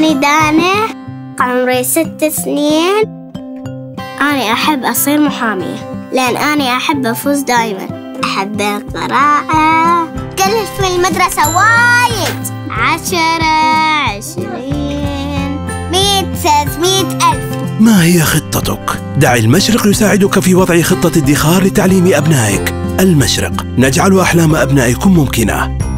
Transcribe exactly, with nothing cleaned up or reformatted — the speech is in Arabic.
اسمي دانا، عمري ست سنين. أنا أحب أصير محامية لأن أنا أحب أفوز دايما. أحب القراءة. كلف في المدرسة وايد. عشرة، عشرين، مئة، ثلاثمئة ألف. ما هي خطتك؟ دع المشرق يساعدك في وضع خطة ادخار لتعليم أبنائك. المشرق، نجعل أحلام أبنائكم ممكنة.